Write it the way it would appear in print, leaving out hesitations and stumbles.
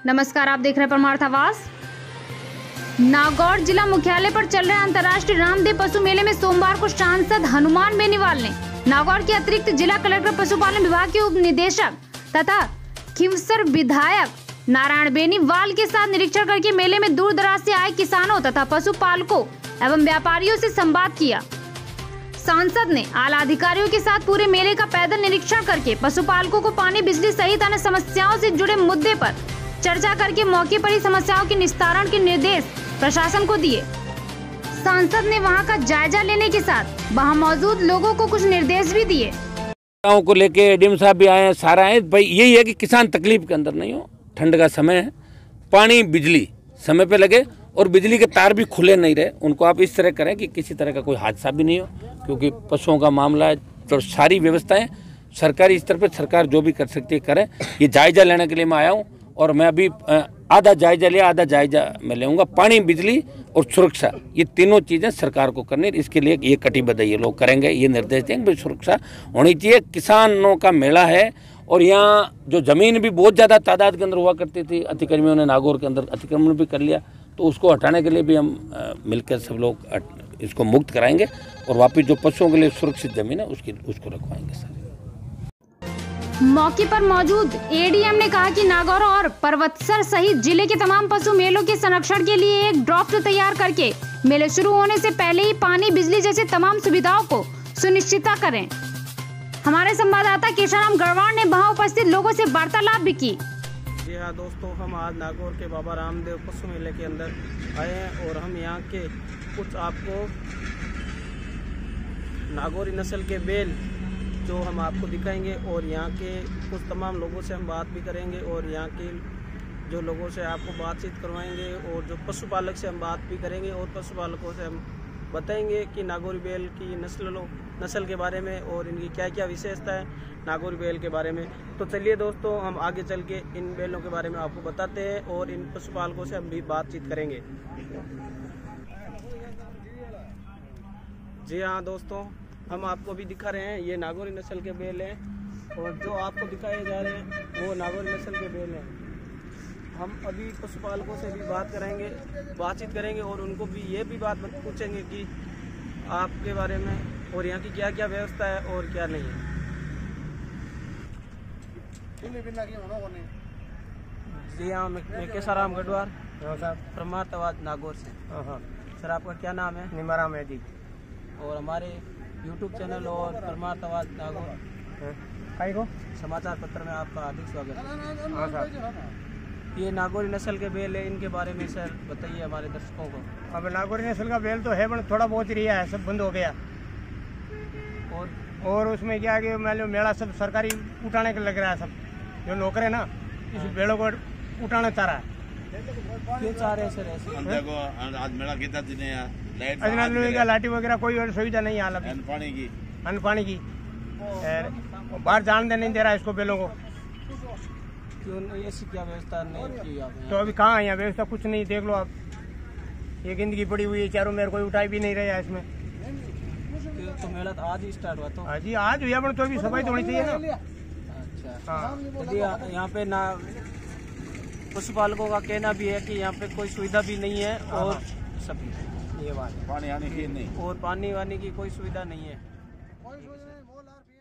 नमस्कार, आप देख रहे हैं परमार्थ आवाज। नागौर जिला मुख्यालय पर चल रहे अंतर्राष्ट्रीय रामदेव पशु मेले में सोमवार को सांसद हनुमान बेनीवाल ने नागौर के अतिरिक्त जिला कलेक्टर पशुपालन विभाग के उप निदेशक तथा खिवसर विधायक नारायण बेनीवाल के साथ निरीक्षण करके मेले में दूर दराज से आए किसानों तथा पशुपालकों एवं व्यापारियों से संवाद किया। सांसद ने आला अधिकारियों के साथ पूरे मेले का पैदल निरीक्षण करके पशुपालकों को पानी, बिजली सहित अन्य समस्याओं से जुड़े मुद्दे पर चर्चा करके मौके पर ही समस्याओं के निस्तारण के निर्देश प्रशासन को दिए। सांसद ने वहां का जायजा लेने के साथ वहां मौजूद लोगों को कुछ निर्देश भी दिए। को लेके एडीएम साहब भी आए हैं, सारा है भाई। यही है कि किसान तकलीफ के अंदर नहीं हो। ठंड का समय है, पानी बिजली समय पे लगे और बिजली के तार भी खुले नहीं रहे। उनको आप इस तरह करें कि किसी तरह का कोई हादसा भी नहीं हो, क्योंकि पशुओं का मामला है। तो सारी व्यवस्थाएं सरकारी स्तर पर सरकार जो भी कर सकती है करें। ये जायजा लेने के लिए मैं आया हूँ और मैं अभी आधा जायजा लिया, आधा जायजा मैं लेऊंगा। पानी, बिजली और सुरक्षा, ये तीनों चीज़ें सरकार को करनी। इसके लिए ये कटिबद्ध ये लोग करेंगे, ये निर्देश देंगे भाई सुरक्षा होनी चाहिए। किसानों का मेला है और यहाँ जो ज़मीन भी बहुत ज़्यादा तादाद के अंदर हुआ करती थी, अतिक्रमियों ने नागौर के अंदर अतिक्रमण भी कर लिया, तो उसको हटाने के लिए भी हम मिलकर सब लोग इसको मुक्त कराएंगे और वापस जो पशुओं के लिए सुरक्षित ज़मीन है उसको रखवाएंगे सर। मौके पर मौजूद एडीएम ने कहा कि नागौर और पर्वतसर सहित जिले के तमाम पशु मेलों के संरक्षण के लिए एक ड्राफ्ट तैयार करके मेले शुरू होने से पहले ही पानी, बिजली जैसे तमाम सुविधाओं को सुनिश्चित करें। हमारे संवाददाता केशाराम गढ़वाल ने वहां उपस्थित लोगों से वार्तालाप भी की। जी हाँ दोस्तों, हम आज नागौर के बाबा रामदेव पशु मेले के अंदर आए हैं और हम यहाँ के कुछ आपको नागौरी नस्ल के बैल जो हम आपको दिखाएंगे और यहाँ के कुछ तमाम लोगों से हम बात भी करेंगे और यहाँ के जो लोगों से आपको बातचीत करवाएंगे और जो पशुपालक से हम बात भी करेंगे और पशुपालकों से हम बताएंगे कि नागौरी बैल की नस्ल के बारे में और इनकी क्या क्या विशेषता है नागौरी बैल के बारे में। तो चलिए दोस्तों, हम आगे चल के इन बैलों के बारे में आपको बताते हैं और इन पशुपालकों से हम भी बातचीत करेंगे। जी हाँ दोस्तों, हम आपको भी दिखा रहे हैं, ये नागौरी नस्ल के बैल हैं और जो आपको दिखाए जा रहे हैं वो नागौरी नस्ल के बैल हैं। हम अभी पशुपालकों से भी बातचीत करेंगे और उनको भी ये भी बात पूछेंगे कि आपके बारे में और यहाँ की क्या क्या व्यवस्था है और क्या नहीं है। जी हाँ, मैं केशाराम गढ़वाल, परमार्थ आवाज नागौर से। सर, आपका क्या नाम है? निमाराम है जी। और हमारे YouTube चैनल और परमार्थ आवाज नागौर समाचार पत्र में आपका हार्दिक स्वागत है। ये नागौरी नस्ल के बैल है, इनके बारे में सर बताइए हमारे दर्शकों को। अब नागौरी नस्ल का बैल तो है पर थोड़ा बहुत ही रिया है, सब बंद हो गया। और उसमें क्या कि मान लो मेला सब सरकारी उठाने के लग रहा है। सब जो नौकर है ना, इस बैलों को उठाना चाह रहा है। क्यों चाह रहे हैं सर ऐसे? आज मेला कितना दिन है, लाठी वगैरह कोई और सुविधा नहीं है। अन्न पानी की बाहर जाने नहीं दे रहा है इसको, बैलों को। क्यों ऐसी क्या व्यवस्था नहीं की आपने? तो अभी कहाँ है यहाँ व्यवस्था? कुछ नहीं, देख लो आप, ये गंदगी पड़ी हुई है चारों मेरे, कोई उठाई भी नहीं रहा है इसमें। तो मेला तो आज ही स्टार्ट हुआ? तो जी आज हुआ, पर तो अभी सफाई तो होनी चाहिए ना। अच्छा हाँ, यदि यहाँ पे ना पशुपालकों का कहना भी है कि यहाँ पे कोई सुविधा भी नहीं है और सब ये बात, पानी आने की नहीं और पानी वानी की कोई सुविधा नहीं है।